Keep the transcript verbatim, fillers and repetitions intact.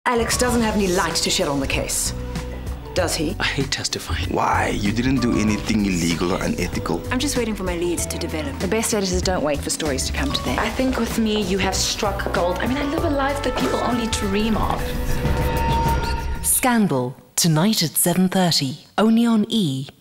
Alex doesn't have any light to shed on the case, does he? I hate testifying. Why? You didn't do anything illegal or unethical. I'm just waiting for my leads to develop. The best editors don't wait for stories to come to them. I think with me, you have struck gold. I mean, I live a life that people only dream of. Scandal, tonight at seven thirty, only on E!